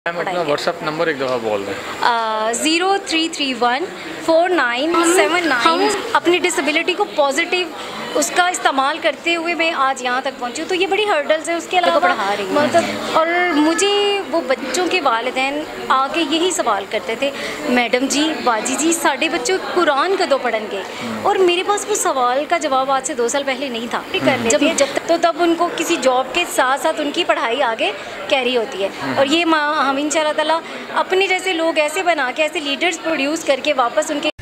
Ma'am अपना WhatsApp number एक दफ़ा बोल दें। 03314979। हम अपनी डिसेबिलिटी को पॉजिटिव उसका इस्तेमाल करते हुए मैं आज यहाँ तक पहुँची हूँ। तो ये बड़ी हर्डल्स हैं, उसके अलावा पढ़ा रही मतलब। और मुझे वो बच्चों के वालिदैन आके यही सवाल करते थे, मैडम जी, बाजी जी, साढ़े बच्चे कुरान कदों पढ़ेंगे। और मेरे पास वो सवाल का जवाब आज से 2 साल पहले नहीं था। तब उनको किसी जॉब के साथ साथ उनकी पढ़ाई आगे कैरी होती है। और ये हम इंशाअल्लाह ताला अपने जैसे लोग ऐसे बना के, ऐसे लीडर्स प्रोड्यूस करके वापस उनके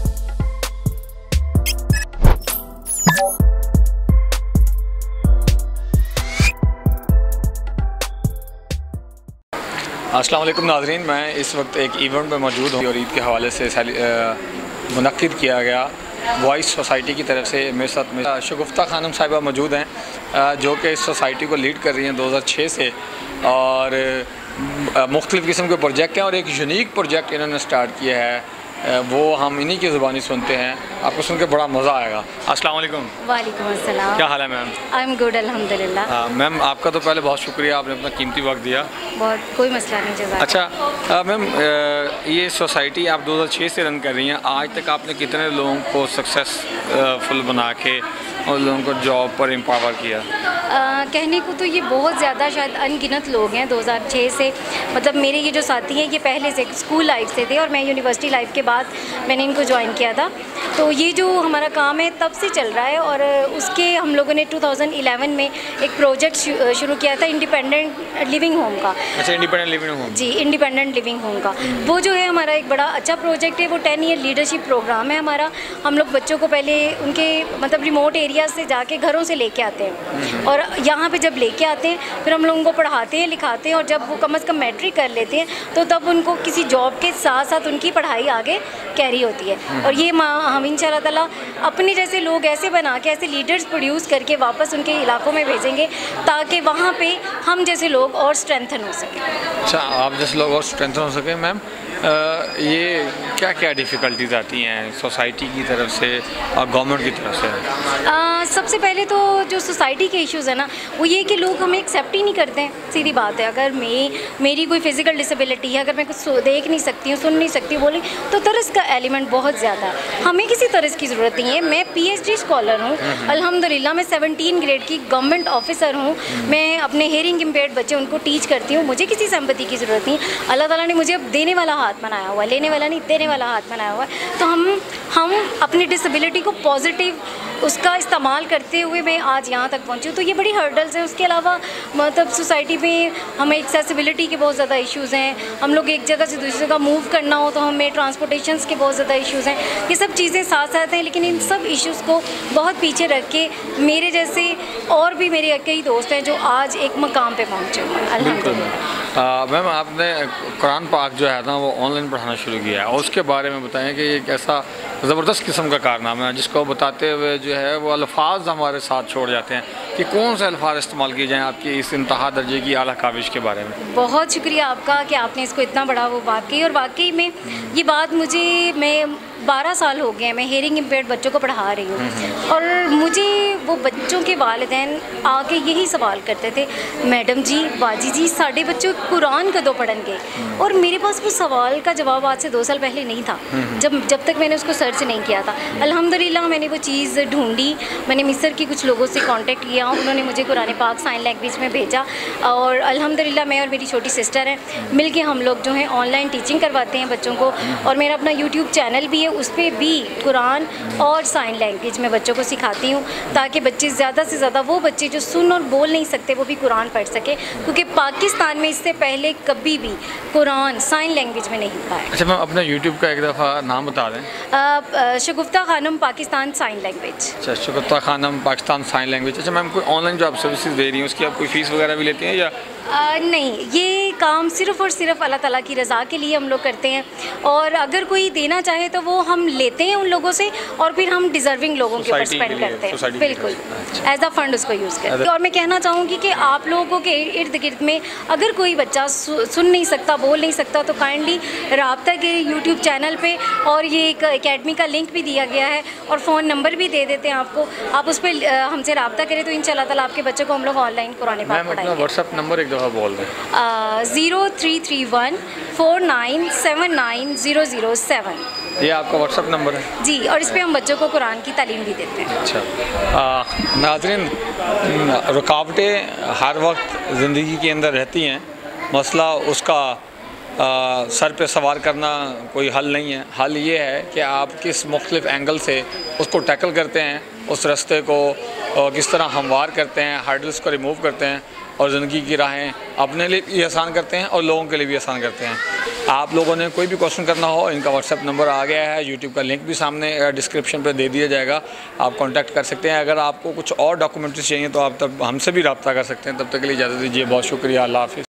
अस्सलाम वालेकुम नाज़रीन, मैं इस वक्त एक इवेंट में मौजूद हूँ और ईद के हवाले से मुनक्किद किया गया वॉइस सोसाइटी की तरफ से। मेरे साथ शगुफ्ता खानम साहिबा मौजूद हैं, जो कि इस सोसाइटी को लीड कर रही हैं 2006 से। और मुख्तलिफ़ किस्म के प्रोजेक्ट हैं और एक यूनिक प्रोजेक्ट इन्होंने स्टार्ट किया है, वो हम इन्हीं की ज़ुबानी सुनते हैं। आपको सुन के बड़ा मज़ा आएगा। अस्सलाम वालेकुम। वालेकुम अस्सलाम। क्या हाल है मैम? आई एम गुड अल्हम्दुलिल्लाह। मैम आपका तो पहले बहुत शुक्रिया, आपने अपना कीमती वक्त दिया। बहुत कोई मसला नहीं। जज़ाक। अच्छा मैम, ये सोसाइटी आप 2006 से रन कर रही हैं, आज तक आपने कितने लोगों को सक्सेसफुल बना के और लोगों को जॉब पर एम्पावर किया? कहने को तो ये बहुत ज़्यादा, शायद अनगिनत लोग हैं। 2006 से मतलब मेरे ये जो साथी हैं ये पहले से स्कूल लाइफ से थे और मैं यूनिवर्सिटी लाइफ के बाद मैंने इनको ज्वाइन किया था। तो ये जो हमारा काम है तब से चल रहा है। और उसके हम लोगों ने 2011 में एक प्रोजेक्ट शुरू किया था इंडिपेंडेंट लिविंग होम का। अच्छा, इंडिपेंडेंट लिविंग होम। जी, इंडिपेंडेंट लिविंग होम का वो जो है हमारा एक बड़ा अच्छा प्रोजेक्ट है। वो 10 ईयर लीडरशिप प्रोग्राम है हमारा। हम लोग बच्चों को पहले उनके मतलब रिमोट एरिया से जाके घरों से लेके आते हैं और यहाँ पे जब लेके आते हैं फिर हम लोगों को पढ़ाते हैं, लिखाते हैं। और जब वो कम से कम मैट्रिक कर लेते हैं तो तब उनको किसी जॉब के साथ साथ उनकी पढ़ाई आगे कैरी होती है। और ये हम इंशाअल्लाह ताला अपने जैसे लोग ऐसे बना के, ऐसे लीडर्स प्रोड्यूस करके वापस उनके इलाकों में भेजेंगे ताकि वहाँ पे हम जैसे लोग और स्ट्रेंथन हो सकें। अच्छा, आप जैसे लोग और स्ट्रेंथन हो सकें। मैम ये क्या क्या डिफ़िकल्टीज़ आती हैं सोसाइटी की तरफ से और गवर्नमेंट की तरफ से? सबसे पहले तो जो सोसाइटी के इश्यूज़ है ना, वो ये कि लोग हमें एक्सेप्ट ही नहीं करते हैं। सीधी बात है, अगर मेरी कोई फिज़िकल डिसेबिलिटी है, अगर मैं कुछ देख नहीं सकती हूँ, सुन नहीं सकती हूँ, बोली तो तरस का एलिमेंट बहुत ज़्यादा है। हमें किसी तरस की ज़रूरत नहीं है। मैं PhD स्कॉलर हूँ अल्हम्दुलिल्लाह। मैं 17 ग्रेड की गवर्नमेंट ऑफिसर हूँ। मैं अपने हेयरिंग इम्पेयर्ड बच्चे उनको टीच करती हूँ। मुझे किसी सिंपैथी की ज़रूरत नहीं। अल्लाह ताला ने मुझे अब देने वाला हाथ बनाया हुआ है, लेने वाला नहीं, देने वाला हाथ बनाया हुआ है। तो हम अपनी डिसेबिलिटी को पॉजिटिव उसका इस्तेमाल करते हुए मैं आज यहाँ तक पहुँची हूँ। तो ये बड़ी हर्डल्स हैं। उसके अलावा मतलब सोसाइटी में हमें एक्सेसिबिलिटी के बहुत ज़्यादा इश्यूज़ हैं। हम लोग एक जगह से दूसरी जगह मूव करना हो तो हमें ट्रांसपोर्टेशंस के बहुत ज़्यादा इश्यूज़ हैं। ये सब चीज़ें साथ साथ हैं, लेकिन इन सब इश्यूज़ को बहुत पीछे रख के मेरे जैसे और भी मेरे कई दोस्त हैं जो आज एक मकाम पे पहुँचे हुए हैं अल्हम्दुलिल्लाह। मैम आपने कुरान पाक जो है ना वो ऑनलाइन पढ़ाना शुरू किया है और उसके बारे में बताएं कि ये एक ऐसा ज़बरदस्त किस्म का कारनामा है जिसको बताते हुए जो है वो अल्फाज हमारे साथ छोड़ जाते हैं कि कौन से अल्फाज इस्तेमाल किए जाएँ आपकी इस इंतहा दर्जे की आला काविश के बारे में। बहुत शुक्रिया आपका कि आपने इसको इतना बड़ा वो बात की। और वाकई में ये बात मैं 12 साल हो गए हैं मैं हेयरिंग इम्पेयर्ड बच्चों को पढ़ा रही हूँ। और मुझे वो बच्चों के वालिदैन आके यही सवाल करते थे, मैडम जी, बाजी जी, साढ़े बच्चे कुरान कदों पढ़ेंगे। और मेरे पास वो सवाल का जवाब आज से 2 साल पहले नहीं था, जब तक मैंने उसको सर्च नहीं किया था। अल्हम्दुलिल्लाह मैंने वो चीज़ ढूंढी। मैंने मिस्र के कुछ लोगों से कांटेक्ट किया, उन्होंने मुझे कुरान पाक साइन लैंग्वेज में भेजा। और अल्हम्दुलिल्लाह मैं और मेरी छोटी सिस्टर हैं, मिलके हम लोग जो हैं ऑनलाइन टीचिंग करवाते हैं बच्चों को। और मेरा अपना यूट्यूब चैनल भी है, उस पर भी कुरान और साइन लैंग्वेज में बच्चों को सिखाती हूँ ताकि बच्चे ज़्यादा से ज़्यादा, वो बच्चे जो सुन और बोल नहीं सकते, वो भी कुरान पढ़ सके। क्योंकि पाकिस्तान में इससे पहले कभी भी कुरान साइन लैंग्वेज में नहीं हुआ है। अच्छा मैम, अपना यूट्यूब का एक दफ़ा नाम बता दें। Shagufta Khanam Pakistan sign language. अच्छा, शगुफ्ता खानम पाकिस्तान साइन लैंग्वेज। अच्छा मैम, कोई ऑनलाइन जो आप सर्विसेज दे रही हैं उसकी आप कोई फ़ीस वगैरह भी लेती हैं या? नहीं, ये काम सिर्फ़ और सिर्फ अल्लाह ताला की रज़ा के लिए हम लोग करते हैं। और अगर कोई देना चाहे तो वो हम लेते हैं उन लोगों से और फिर हम डिज़र्विंग लोगों के ऊपर स्पेंड करते हैं, बिल्कुल एज अ फंड उसको यूज़ करते हैं। और मैं कहना चाहूँगी कि आप लोगों के इर्द गिर्द में अगर कोई बच्चा सुन नहीं सकता, बोल नहीं सकता, तो काइंडली राब्ता के यूट्यूब चैनल पे और ये एक एकेडमी का लिंक भी दिया गया है और फ़ोन नंबर भी दे देते हैं आपको, आप उस पर हमसे राब्ता करें तो इंशाल्लाह ताला आपके बच्चे को हम लोग ऑनलाइन कुरान पाक पढ़ाएंगे। व्हाट्सएप नंबर एक दफ़ा बोल दें। 0331 4979 007, ये आपका व्हाट्सएप नंबर है जी, और इस पर हम बच्चों को कुरान की तालीम भी देते हैं। अच्छा, नाज़रीन, रुकावटें हर वक्त ज़िंदगी के अंदर रहती हैं, मसला उसका सर पे सवार करना कोई हल नहीं है। हल ये है कि आप किस मुख्तलिफ़ एंगल से उसको टैकल करते हैं, उस रास्ते को किस तरह हमवार करते हैं, हार्डल्स को रिमूव करते हैं और ज़िंदगी की राहें अपने लिए भी आसान करते हैं और लोगों के लिए भी आसान करते हैं। आप लोगों ने कोई भी क्वेश्चन करना हो, इनका व्हाट्सएप नंबर आ गया है, यूट्यूब का लिंक भी सामने डिस्क्रिप्शन पे दे दिया जाएगा, आप कांटेक्ट कर सकते हैं। अगर आपको कुछ और डॉक्यूमेंट्री चाहिए तो आप तब हमसे भी रब्ता कर सकते हैं। तब तक के लिए इजाज़त दीजिए, बहुत शुक्रिया, अल्लाह हाफ़िज़।